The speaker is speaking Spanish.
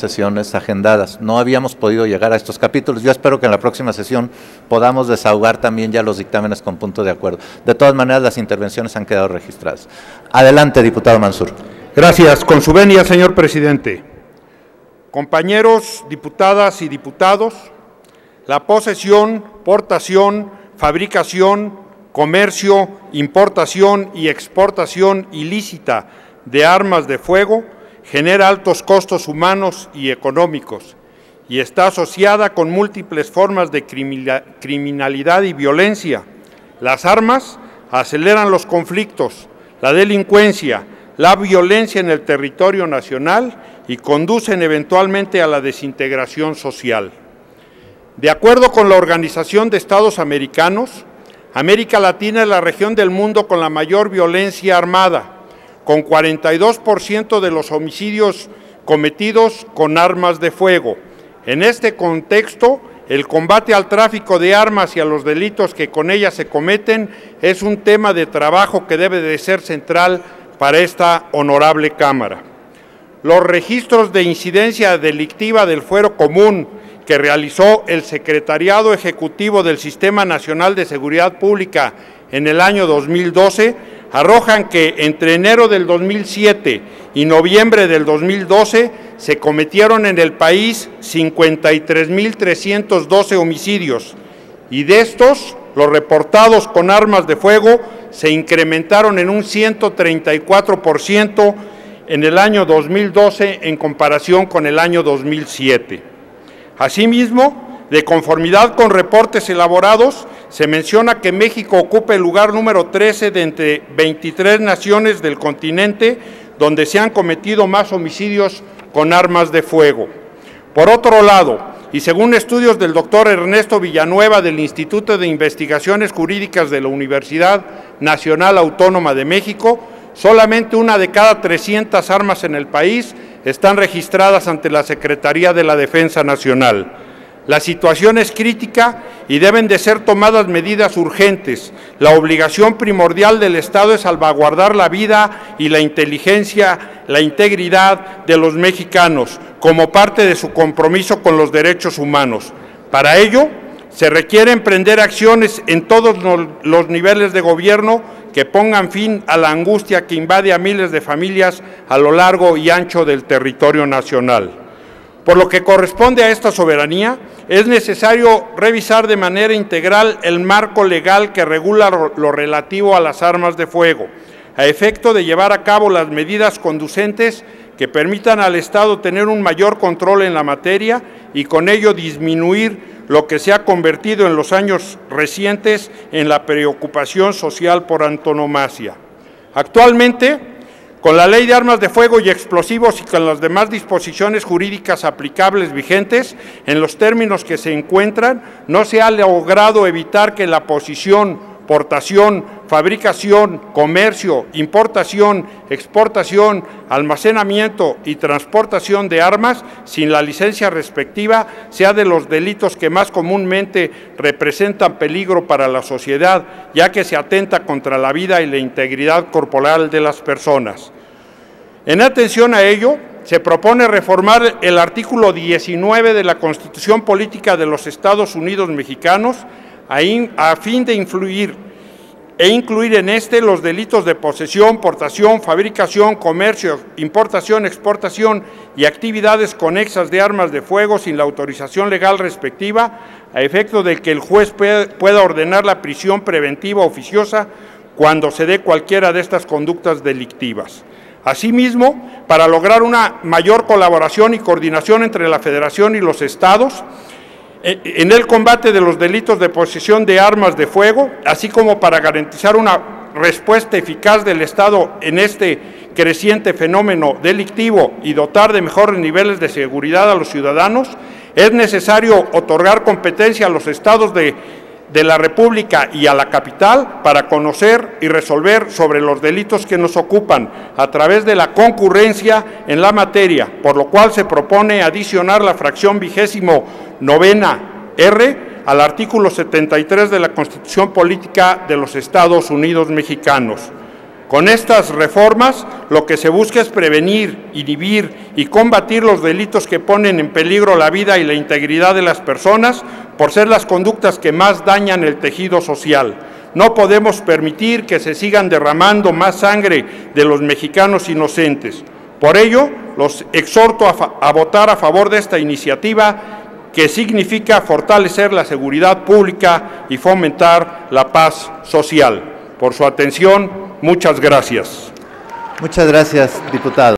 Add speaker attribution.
Speaker 1: sesiones agendadas. No habíamos podido llegar a estos capítulos. Yo espero que en la próxima sesión podamos desahogar también ya los dictámenes con punto de acuerdo. De todas maneras, las intervenciones han quedado registradas. Adelante, diputado Mansur.
Speaker 2: Gracias. Con su venia, señor presidente. Compañeros, diputadas y diputados, la posesión, portación, fabricación, comercio, importación y exportación ilícita de armas de fuego genera altos costos humanos y económicos y está asociada con múltiples formas de criminalidad y violencia. Las armas aceleran los conflictos, la delincuencia, la violencia en el territorio nacional y conducen eventualmente a la desintegración social. De acuerdo con la Organización de Estados Americanos, América Latina es la región del mundo con la mayor violencia armada, con 42% de los homicidios cometidos con armas de fuego. En este contexto, el combate al tráfico de armas y a los delitos que con ellas se cometen es un tema de trabajo que debe de ser central para esta honorable Cámara. Los registros de incidencia delictiva del fuero común que realizó el Secretariado Ejecutivo del Sistema Nacional de Seguridad Pública en el año 2012 arrojan que entre enero del 2007 y noviembre del 2012 se cometieron en el país 53.312 homicidios y de estos, los reportados con armas de fuego se incrementaron en un 134% en el año 2012 en comparación con el año 2007. Asimismo, de conformidad con reportes elaborados, se menciona que México ocupa el lugar número 13 de entre 23 naciones del continente donde se han cometido más homicidios con armas de fuego. Por otro lado, y según estudios del doctor Ernesto Villanueva del Instituto de Investigaciones Jurídicas de la Universidad Nacional Autónoma de México, solamente una de cada 300 armas en el país están registradas ante la Secretaría de la Defensa Nacional. La situación es crítica y deben de ser tomadas medidas urgentes. La obligación primordial del Estado es salvaguardar la vida y la inteligencia, la integridad de los mexicanos como parte de su compromiso con los derechos humanos. Para ello, se requiere emprender acciones en todos los niveles de gobierno que pongan fin a la angustia que invade a miles de familias a lo largo y ancho del territorio nacional. Por lo que corresponde a esta soberanía, es necesario revisar de manera integral el marco legal que regula lo relativo a las armas de fuego, a efecto de llevar a cabo las medidas conducentes que permitan al Estado tener un mayor control en la materia y con ello disminuir lo que se ha convertido en los años recientes en la preocupación social por antonomasia. Actualmente, con la Ley de Armas de Fuego y Explosivos y con las demás disposiciones jurídicas aplicables vigentes, en los términos que se encuentran, no se ha logrado evitar que la posesión, portación, fabricación, comercio, importación, exportación, almacenamiento y transportación de armas sin la licencia respectiva sea de los delitos que más comúnmente representan peligro para la sociedad, ya que se atenta contra la vida y la integridad corporal de las personas. En atención a ello, se propone reformar el artículo 19 de la Constitución Política de los Estados Unidos Mexicanos a fin de incluir en este los delitos de posesión, portación, fabricación, comercio, importación, exportación y actividades conexas de armas de fuego sin la autorización legal respectiva, a efecto de que el juez pueda ordenar la prisión preventiva oficiosa cuando se dé cualquiera de estas conductas delictivas. Asimismo, para lograr una mayor colaboración y coordinación entre la Federación y los estados, en el combate de los delitos de posesión de armas de fuego, así como para garantizar una respuesta eficaz del Estado en este creciente fenómeno delictivo y dotar de mejores niveles de seguridad a los ciudadanos, es necesario otorgar competencia a los estados de la República y a la capital para conocer y resolver sobre los delitos que nos ocupan a través de la concurrencia en la materia, por lo cual se propone adicionar la fracción 29R al artículo 73 de la Constitución Política de los Estados Unidos Mexicanos. Con estas reformas, lo que se busca es prevenir, inhibir y combatir los delitos que ponen en peligro la vida y la integridad de las personas por ser las conductas que más dañan el tejido social. No podemos permitir que se sigan derramando más sangre de los mexicanos inocentes. Por ello, los exhorto a votar a favor de esta iniciativa que significa fortalecer la seguridad pública y fomentar la paz social. Por su atención, muchas gracias.
Speaker 1: Muchas gracias, diputado.